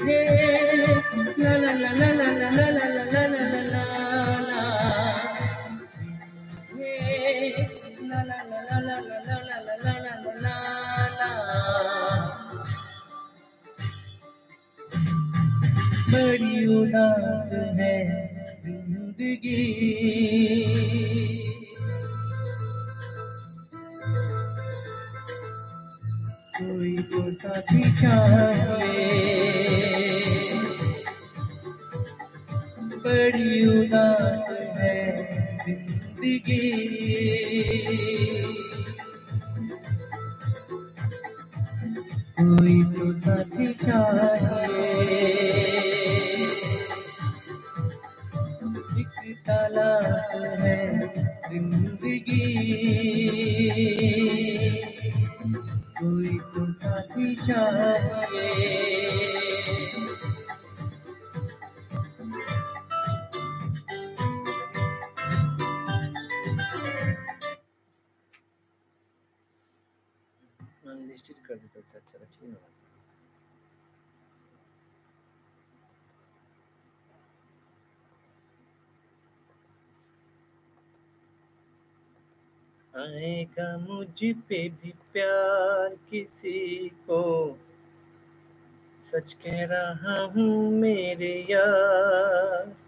है ला ला ला ला ला ला ला ला ला ला ला ला ला हे ला ला ला ला ला ला ला ला ला ला ला ला बड़ी उदास है जिंदगी कोई तो साथी चाहिए बड़ी उदास है जिंदगी कोई तो साथी चाहिए एक तलाश है जिंदगी कोई तो साथी चाहिए अनलिस्टेड कर देता अच्छा अच्छा ठीक है आएगा मुझ पे भी प्यार किसी को सच कह रहा हूँ मेरे यार